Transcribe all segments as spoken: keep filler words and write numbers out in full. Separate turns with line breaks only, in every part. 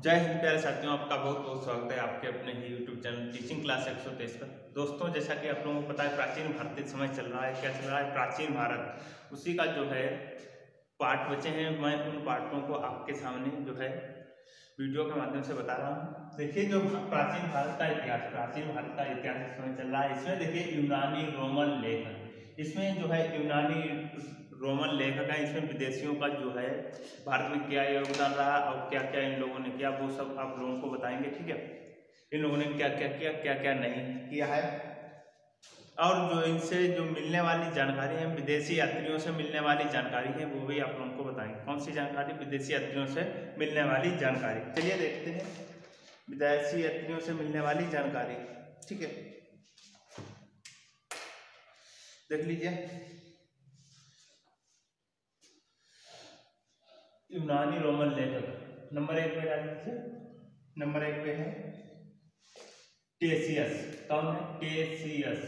जय हिंद प्यारे साथियों, आपका बहुत बहुत स्वागत है आपके अपने ही यूट्यूब चैनल टीचिंग क्लास एक सौ तेईस पर। दोस्तों, जैसा कि आप लोगों को पता है, प्राचीन भारतीय समय चल रहा है। क्या चल रहा है? प्राचीन भारत, उसी का जो है पाठ बचे हैं। मैं उन पाठों को आपके सामने जो है वीडियो के माध्यम से बता रहा हूँ। देखिए, जो प्राचीन भारत का इतिहास प्राचीन भारत का इतिहास इस समय चल रहा है। इसमें देखिए यूनानी रोमन लेखन, इसमें जो है यूनानी रोमन लेखक है। इसमें विदेशियों का जो है भारत में क्या योगदान रहा और क्या क्या इन लोगों ने किया, वो सब आप लोगों को बताएंगे। ठीक है, इन लोगों ने क्या क्या किया, क्या क्या नहीं किया है, और जो इनसे जो मिलने वाली जानकारी है, विदेशी यात्रियों से मिलने वाली जानकारी है, वो भी आप लोगों को बताएंगे। कौन सी जानकारी? विदेशी यात्रियों से मिलने वाली जानकारी। चलिए देखते हैं विदेशी यात्रियों से मिलने वाली जानकारी। ठीक है, देख लीजिए। यूनानी रोमन लेखक नंबर एक पे डाल दीजिए। नंबर एक पे है टेसियस। कौन है? टेसियस।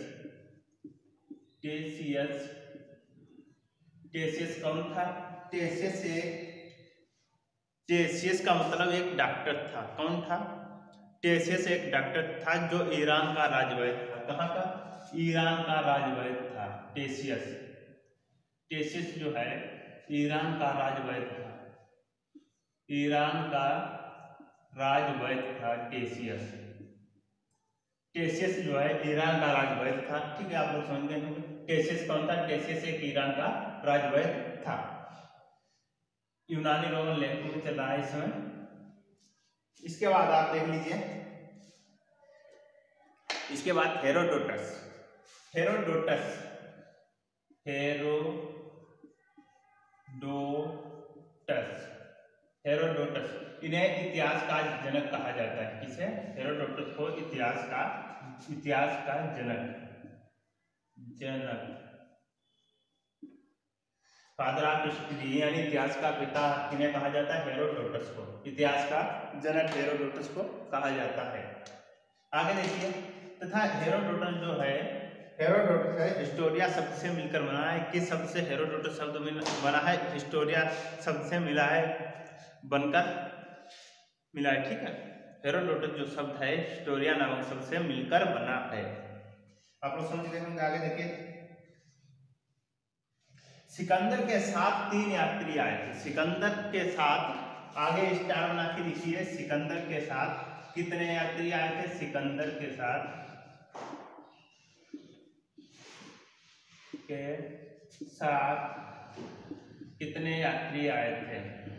टेसियस टेसियस कौन था? टेसियस एक टेसियस का मतलब एक डॉक्टर था। कौन था? टेसियस एक डॉक्टर था जो ईरान का राजवैद्य था। कहाँ का? ईरान का राजवैद्य था टेसियस। टेसियस जो है ईरान का राजवैद्य था। ईरान का राजवैद्य था टेसियस। टेसियस जो है ईरान का राजवैद्य था। ठीक है, आप लोग समझ गए होंगे। टेसियस कौन था? टेसियस एक ईरान का राजवैद्य था। यूनानी रोमन लेखकों में चल रहा है इस समय। इसके बाद आप देख लीजिए, इसके बाद हेरोडोटस। हेरोडोटस हेरोडोटस हेरोडोटस इन्हें इतिहास का जनक कहा जाता है। किसे? हेरोडोटस को इतिहास का इतिहास का जनक जनक फादर ऑफ हिस्ट्री, यानी इतिहास का पिता किन्हें कहा जाता है? हेरोडोटस को। इतिहास का जनक हेरोडोटस को कहा जाता है। आगे देखिए, तथा हेरोडोटस जो है हेरोडोटस है हिस्टोरिया शब्द से मिलकर बना है। किस शब्द से हेरोडोटस शब्द बना है? हिस्टोरिया शब्द से मिला है, बनकर मिला है। ठीक है, हेरोडोटस जो शब्द है हिस्टोरिया नामक शब्द से मिलकर बना है। आप लोग समझ गए होंगे। आगे देखिए, सिकंदर के साथ तीन यात्री आए थे। सिकंदर के साथ, आगे स्टार बना के लिखिए, सिकंदर के साथ कितने यात्री आए थे? सिकंदर के साथ के साथ कितने यात्री आए थे?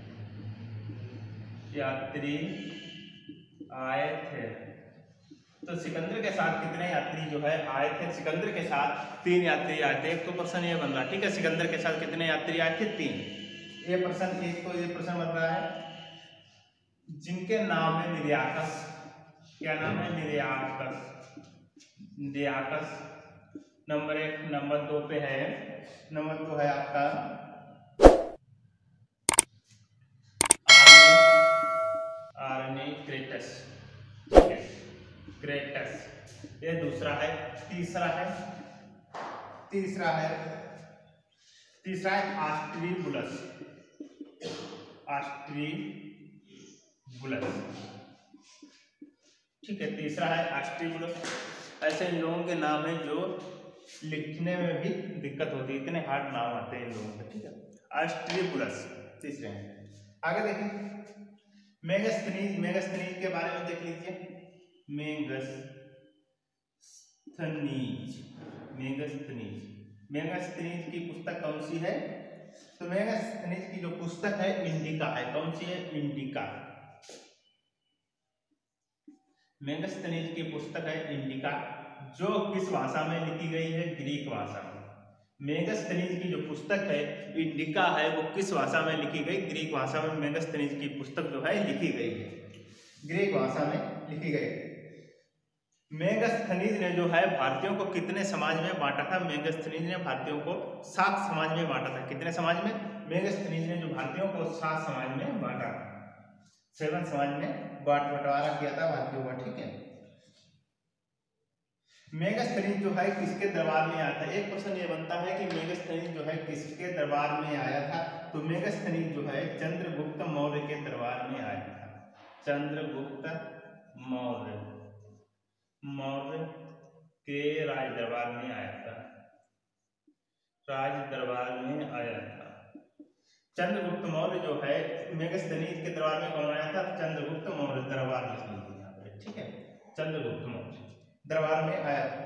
यात्री आए थे। तो सिकंदर के साथ कितने यात्री जो है आए थे? सिकंदर के साथ तीन यात्री आए थे। एक तो प्रश्न ये बन रहा है। ठीक है, सिकंदर के साथ कितने यात्री आए थे? तीन। ये प्रश्न एक तो ये प्रश्न बन रहा है जिनके नाम है निरियाकस। क्या नाम है? निरियाकस। निरियाकस नंबर एक। नंबर दो पे है, नंबर दो है आपका आर्नी क्रेटस। ठीक है, क्रेटस ये दूसरा है। तीसरा है तीसरा है तीसरा है आस्ट्रीबुलस। आस्ट्रीबुलस ठीक है, तीसरा है आस्ट्रीबुलस। ऐसे इन लोगों के नाम है जो लिखने में भी दिक्कत होती है, इतने हार्ड नाम आते हैं इन लोगों के। ठीक है, आस्ट्रीबुलस तीसरे हैं। आगे देखिए, मेगास्थनीज। मेगास्थनीज के बारे में देख लीजिए। मेगास्थनीज मेगास्थनीज मेगास्थनीज की पुस्तक कौन सी है? तो मेगास्थनीज की जो पुस्तक है इंडिका है। कौन सी है? इंडिका। मेगास्थनीज की पुस्तक है इंडिका, जो किस भाषा में लिखी गई है? ग्रीक भाषा में। मेगास्थनीज की जो पुस्तक है इंडिका है, वो किस भाषा में लिखी गई? ग्रीक भाषा में मेगास्थनीज की पुस्तक जो है लिखी गई है, ग्रीक भाषा में लिखी गई। मेगास्थनीज ने जो है भारतीयों को कितने समाज में बांटा था? मेगास्थनीज ने भारतीयों को सात समाज में बांटा था। कितने समाज में? मेगास्थनीज ने जो भारतीयों को सात समाज में बांटा था, सेवन समाज में बांट बंटवारा किया था भारतीयों का। ठीक है, मेगास्थनीज जो है किसके दरबार में आया था? एक क्वेश्चन ये बनता है कि मेगास्थनीज जो है किसके दरबार में आया था? तो मेगास्थनीज जो है चंद्रगुप्त मौर्य के दरबार में आया था। चंद्रगुप्त मौर्य मौर्य के राज दरबार में आया था, राज दरबार में आया था। चंद्रगुप्त मौर्य जो है मेगस्थनीज के दरबार में कौन आया था? चंद्रगुप्त मौर्य दरबार लिख लीजिए यहाँ पे, ठीक है। चंद्रगुप्त मौर्य दरबार में आया था।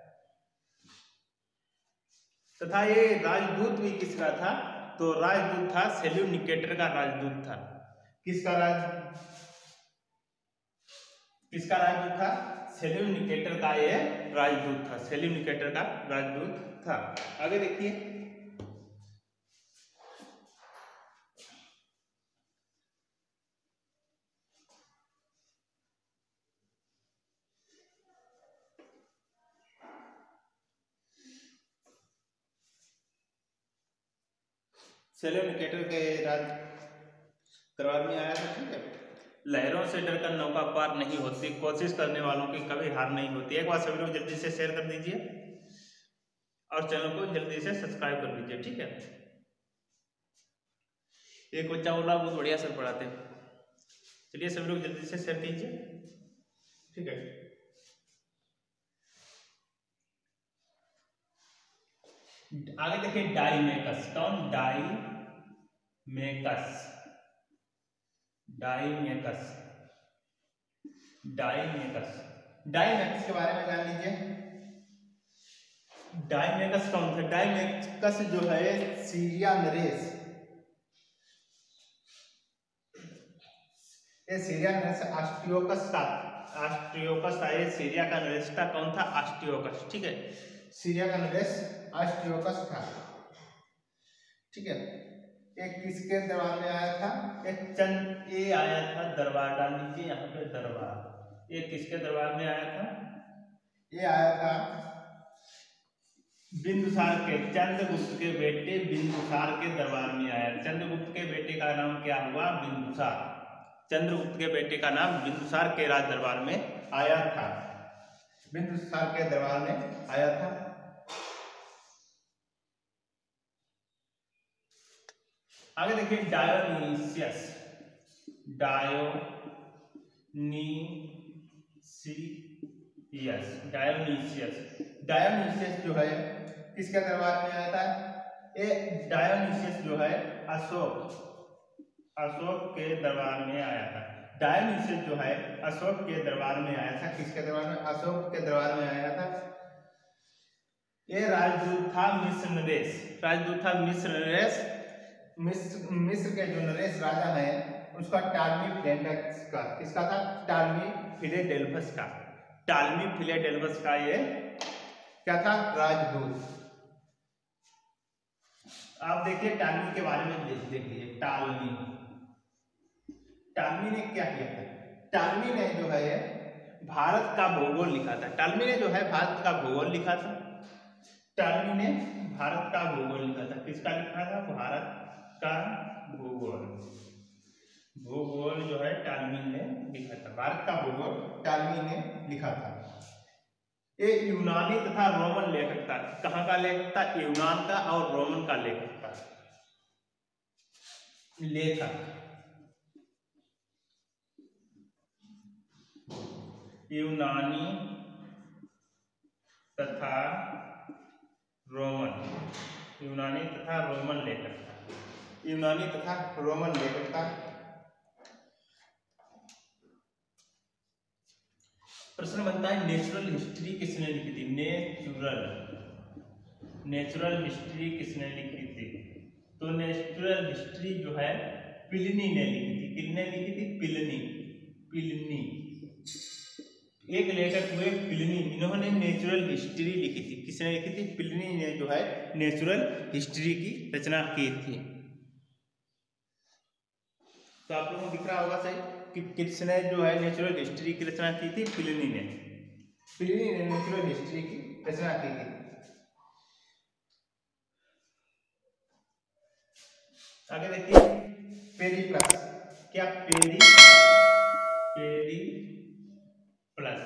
तथा ये राजदूत भी किसका था? तो राजदूत था सेल्यूनिकेटर का राजदूत था। किसका राज किसका राजदूत था? सेल्यूनिकेटर का ये राजदूत था, सेल्यूनिकेटर का राजदूत था। आगे देखिए, सेल्यूनिकेटर के राज दरबार में आया था, ठीक है। लहरों से डरकर नौका पार नहीं होती, कोशिश करने वालों की कभी हार नहीं होती। एक बार सभी लोग जल्दी से शेयर कर दीजिए और चैनल को जल्दी से सब्सक्राइब कर दीजिए, ठीक है। एक बच्चा बोला बहुत बढ़िया सर पढ़ाते हैं, चलिए सभी लोग जल्दी से शेयर कीजिए, ठीक है। आगे देखिए, डाइमेकस। कौन? डाइमेकस डाइमेकस डाइमेकस डाइमेकस के बारे में जान लीजिए। डाइमेकस कौन था? डाइमेकस जो है सीरिया नरेश, ये सीरिया नरेश आस्ट्रियोकस का आस्ट्रियोकस था, ये सीरिया का नरेश था। कौन था? आस्ट्रियोकस, ठीक है। सीरिया का नरेश आस्ट्रियोकस था, ठीक है। एक किसके दरबार में आया था? एक चंद ये आया था दरबार, डाल लीजिए यहाँ पे दरबार। ये किसके दरबार में आया था? ये आया था बिंदुसार के, चंद्रगुप्त के बेटे बिंदुसार के दरबार में आया। चंद्रगुप्त के बेटे का नाम क्या हुआ? बिंदुसार। चंद्रगुप्त के बेटे का नाम बिंदुसार के राज दरबार में आया था, बिंदुसार के दरबार में आया था। आगे देखिए, डायोनीसियस डायोनीसियस डायोनीसियस डायोनीसियस जो है किसके दरबार में आया था? ये डायोनीसियस जो है अशोक अशोक के दरबार में आया था। डायोनीसियस जो है अशोक के दरबार में आया था। किसके दरबार में? अशोक के दरबार में आया था। ये राजदूत था मिस्र नरेश, राजदूत था मिस्र नरेश। मिस्र मिस्र के जो नरेश राजा है उसका टालमी फिलेडेल्फस का, किसका था? टालमी फिलेडेल्फस का टालमी फिलेडेल्फस का ये क्या था? राजदूत। आप देखिए टालमी के बारे में देख लीजिए। टालमी टालमी ने क्या किया था? टालमी ने जो है भारत का भूगोल लिखा था। टालमी ने जो है भारत का भूगोल लिखा था। टालमी ने भारत का भूगोल लिखा था। किसका लिखा था? भारत का भूगोल भूगोल जो है टालमी ने लिखा था। भारत का भूगोल टालमी ने लिखा था। ये यूनानी तथा रोमन लेखक था। कहाँ का लेखक था? यूनान का और रोमन का लेखक था। लेखक यूनानी तथा रोमन यूनानी तथा रोमन लेखक था। यूनानी तथा रोमन लेखक था। प्रश्न बनता है, नेचुरल हिस्ट्री किसने लिखी थी? नेचुरल नेचुरल हिस्ट्री किसने लिखी थी? तो नेचुरल हिस्ट्री जो है प्लिनी ने लिखी थी। किसने लिखी थी? प्लिनी प्लिनी एक लेखक हुए प्लिनी, इन्होंने नेचुरल हिस्ट्री लिखी थी। किसने लिखी थी? प्लिनी ने जो है नेचुरल हिस्ट्री की रचना की थी। तो आप लोगों को दिख रहा होगा सही कि किसने जो है नेचुरल हिस्ट्री की रचना की थी? प्लिनी ने प्लिनी ने नेचुरल हिस्ट्री की रचना की थी। आगे देखिए, पेरिप्लस। क्या? Peri peri plus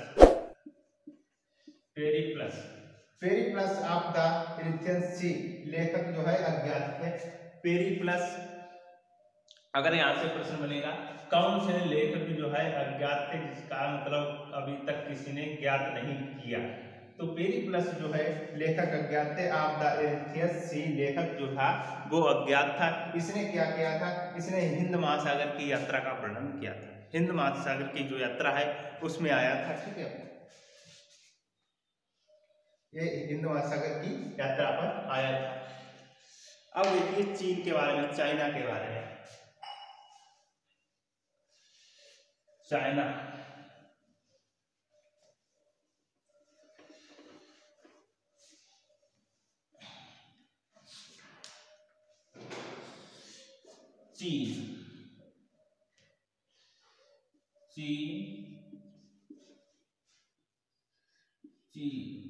Periplus Periplus of the Athens sea, लेखक जो है अज्ञात है। पेरिप्लस अगर यहाँ से प्रश्न बनेगा कौन से लेखक जो है अज्ञात थे जिसका मतलब अभी तक किसी ने ज्ञात नहीं किया, तो पेरिप्लस जो है लेखक अज्ञात थे। ऑफ द एरिथ्रियस सी लेखक जो था वो अज्ञात था। इसने क्या किया था, इसने हिंद महासागर की यात्रा का वर्णन किया था। हिंद महासागर की जो यात्रा है उसमें आया था, ठीक है, ये हिंद महासागर की यात्रा पर आया था। अब देखिए चीन के बारे में, चाइना के बारे में। चाइना चीन चीन चीन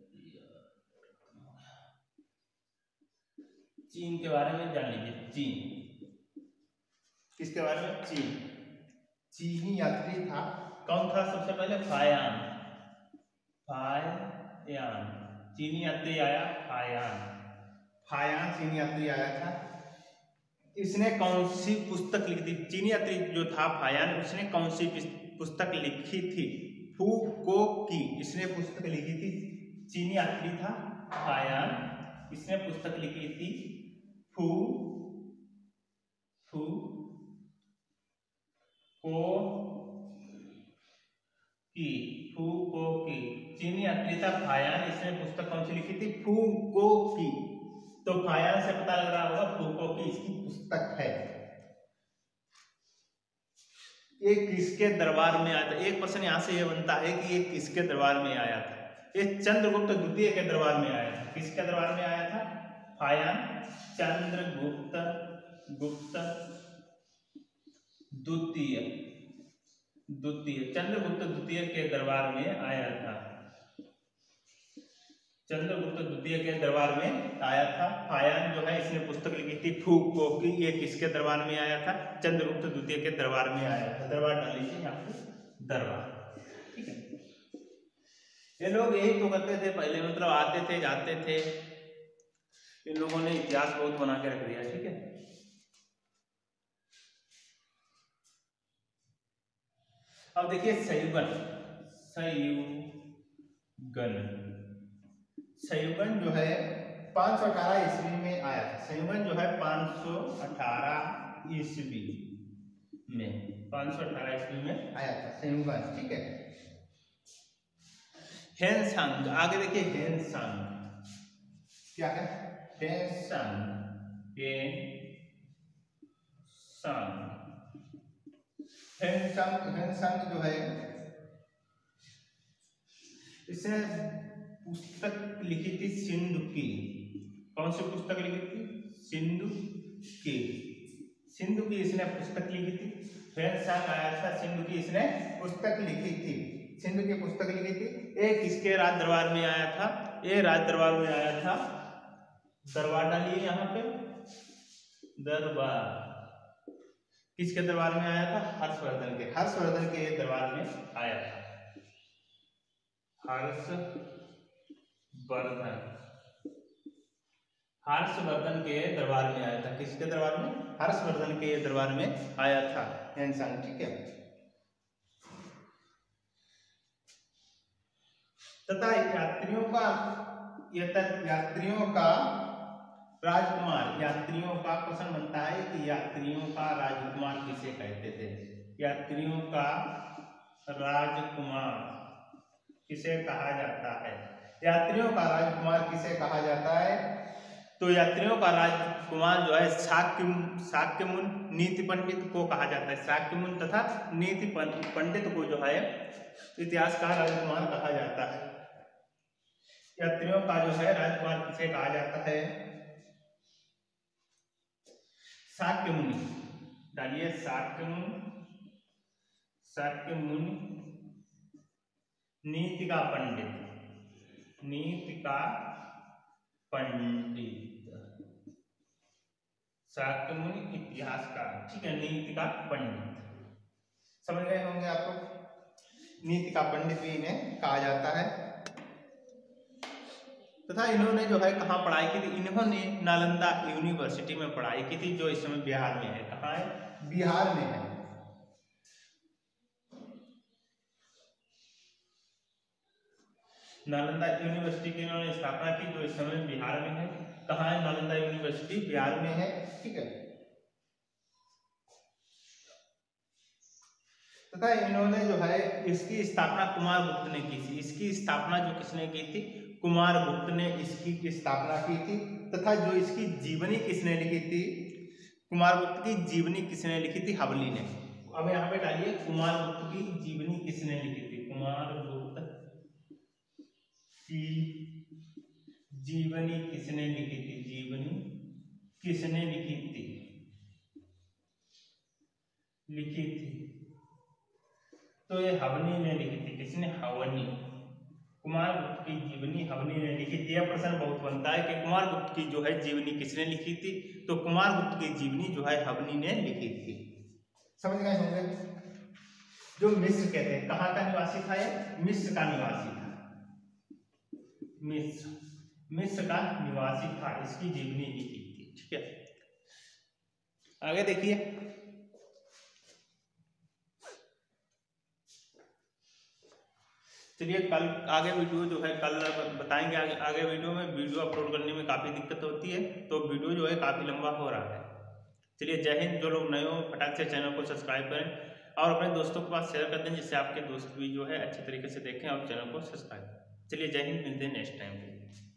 चीन के बारे में जान लीजिए। चीन किसके बारे में, चीन। चीनी यात्री था, कौन था सबसे पहले, फायान। फायान चीनी यात्री आया, फायान फायान चीनी यात्री आया था। इसने कौन सी पुस्तक लिखी थी, चीनी यात्री जो था फायान, उसने कौन सी पुस्तक लिखी थी, फूको की। इसने पुस्तक लिखी थी, चीनी यात्री था फायान, इसने पुस्तक लिखी थी फू फू को की फू को की चीनी यात्री था फायान, इसने पुस्तक कौन सी लिखी थी, फू को की। तो फायान से पता लग रहा होगा फूको की इसकी पुस्तक है। ये किसके दरबार में आया था, एक प्रश्न यहां से ये बनता है कि ये किसके दरबार में आया था। ये चंद्रगुप्त द्वितीय के दरबार में आया था। किसके दरबार में आया था, फायान चंद्रगुप्त गुप्त द्वितीय द्वितीय चंद्रगुप्त द्वितीय के दरबार में आया था। चंद्रगुप्त द्वितीय के दरबार में आया था। फायान जो है इसने पुस्तक लिखी थी फूको की, ये किसके दरबार में आया था, चंद्रगुप्त द्वितीय के दरबार में आया था। दरबार डाल लीजिए यहाँ पे, दरबार, ठीक है। ये लोग यही तो करते थे पहले, मतलब आते थे जाते थे। इन लोगों ने इतिहास बहुत बना के रख दिया, ठीक है। अब देखिए सयुगन सयुगन सयुगन जो है पाँच सौ अठारह ईस्वी में आया था। सयुगन जो है पाँच सौ अठारह ईस्वी में पाँच सौ अठारह ईस्वी में आया था सयुगन, ठीक है। हेनसांग, आगे देखिए हेनसांग क्या है, हेनसांग हेनसांग हेनसांग जो है इसने पुस्तक लिखी थी सिंधु की। कौन सी पुस्तक लिखी थी, सिंधु की सिंधु की इसने पुस्तक लिखी थी। हेनसांग आया था, सिंधु की इसने पुस्तक लिखी थी सिंधु की पुस्तक लिखी थी। एक किसके राज दरबार में आया था, ये राज दरबार में आया था। दरबार डालिए यहाँ पे, दरबार किसके दरबार में आया था, हर्षवर्धन के हर्षवर्धन के दरबार में आया था। हर्षवर्धन हर्षवर्धन के दरबार में आया था। किसके दरबार में, हर्षवर्धन के दरबार में आया था हेनसांग, ठीक है। तथा यात्रियों का यात्रियों का राजकुमार यात्रियों का क्वेश्चन बनता है कि यात्रियों का राजकुमार किसे कहते थे। यात्रियों का राजकुमार किसे कहा जाता है, यात्रियों का राजकुमार किसे कहा जाता है। तो यात्रियों का राजकुमार जो है शाक्य शाक्यमुन नीति पंडित को कहा जाता है। शाक्यमुन तथा नीति पंडित को जो है इतिहास का राजकुमार कहा जाता है। यात्रियों का जो है राजकुमार किसे कहा जाता है, शाक्य मुनि डालिए, शाक्य मुनि शाक्य मुनि नीति का पंडित नीति का पंडित शाक्य मुनि इतिहास का, ठीक है, नीति का पंडित समझ गए होंगे आपको। नीति का पंडित भी इन्हें कहा जाता है। तथा इन्होंने जो है कहाँ पढ़ाई की थी, इन्होंने नालंदा यूनिवर्सिटी में पढ़ाई की थी, जो इस समय बिहार में है। कहाँ है? बिहार में है। नालंदा यूनिवर्सिटी की इन्होंने स्थापना की, जो इस समय बिहार में है। कहाँ है नालंदा यूनिवर्सिटी? बिहार में है। ठीक है। तथा इन्होंने जो है इसकी स्थापना कुमारगुप्त ने की थी। इसकी स्थापना जो किसने की थी? कुमारगुप्त ने इसकी स्थापना की थी। तथा जो इसकी जीवनी किसने लिखी थी? कुमारगुप्त की जीवनी किसने लिखी थी? हवली ने। अब यहाँ पे डालिए कुमारगुप्त की जीवनी किसने लिखी थी? कुमारगुप्त की जीवनी किसने लिखी थी? जीवनी किसने लिखी थी? लिखी थी तो ये हवनी ने लिखी थी। किसने? हवनी। कुमारगुप्त की जीवनी हवनी ने लिखी थी। यह प्रश्न बहुत बनता है कि कुमारगुप्त की जो है जीवनी किसने लिखी थी? तो कुमारगुप्त की जीवनी जो है हवनी ने लिखी थी। समझ गए होंगे? जो मिस्र कहते हैं, कहाँ का निवासी था? ये मिस्र का निवासी था। मिस्र मिस्र का निवासी था। इसकी जीवनी लिखी थी। ठीक है, आगे देखिए। चलिए कल आगे वीडियो जो है कल बताएंगे। आगे आगे वीडियो में वीडियो अपलोड करने में काफ़ी दिक्कत होती है, तो वीडियो जो है काफ़ी लंबा हो रहा है। चलिए जय हिंद। जो लोग नए हो फटाक से चैनल को सब्सक्राइब करें और अपने दोस्तों के पास शेयर कर दें, जिससे आपके दोस्त भी जो है अच्छे तरीके से देखें और चैनल को सब्सक्राइब करें। चलिए जय हिंद, मिलते हैं नेक्स्ट टाइम।